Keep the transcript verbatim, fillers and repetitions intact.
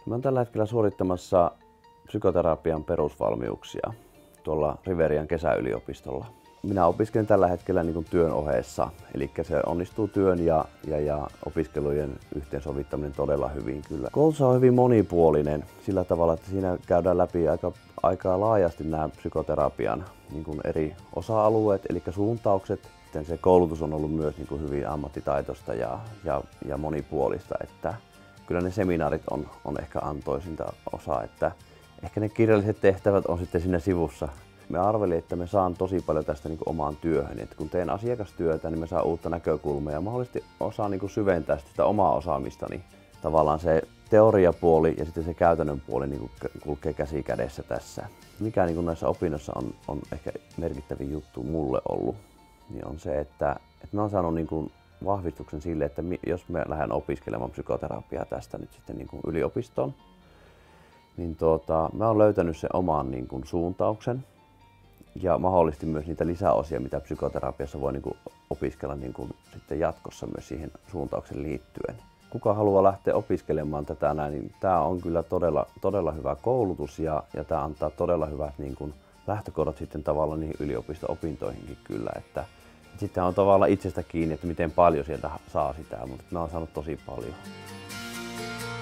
Mä oon tällä hetkellä suorittamassa psykoterapian perusvalmiuksia tuolla Riverian kesäyliopistolla. Minä opiskelen tällä hetkellä niin kuin työn ohessa, eli se onnistuu työn ja, ja, ja opiskelujen yhteensovittaminen todella hyvin kyllä. Koulutus on hyvin monipuolinen sillä tavalla, että siinä käydään läpi aika, aika laajasti nämä psykoterapian niin kuin eri osa-alueet, eli suuntaukset. Sitten se koulutus on ollut myös niin kuin hyvin ammattitaitoista ja, ja, ja monipuolista, että kyllä ne seminaarit on, on ehkä antoisinta osa, että ehkä ne kirjalliset tehtävät on sitten siinä sivussa. Me arvelin, että me saan tosi paljon tästä niin kuin omaan työhön, että kun teen asiakastyötä, niin me saan uutta näkökulmaa ja mahdollisesti osaan niin kuin syventää sitä omaa osaamistani. Tavallaan se teoriapuoli ja sitten se käytännön puoli niin kuin kulkee käsi kädessä tässä. Mikä niin kuin näissä opinnoissa on, on ehkä merkittävin juttu mulle ollut, niin on se, että, että mä oon saanut niin kuin vahvistuksen sille, että jos mä lähden opiskelemaan psykoterapiaa tästä nyt sitten niin kuin yliopistoon, niin tuota, mä oon löytänyt sen oman niin kuin suuntauksen ja mahdollisesti myös niitä lisäosia, mitä psykoterapiassa voi niin kuin opiskella niin kuin sitten jatkossa myös siihen suuntauksen liittyen. Kuka haluaa lähteä opiskelemaan tätä näin, niin tämä on kyllä todella, todella hyvä koulutus ja, ja tämä antaa todella hyvät niin kuin lähtökohdat sitten tavallaan niihin yliopisto-opintoihinkin kyllä. Että, että sitten on tavallaan itsestä kiinni, että miten paljon sieltä saa sitä, mutta mä oon saanut tosi paljon.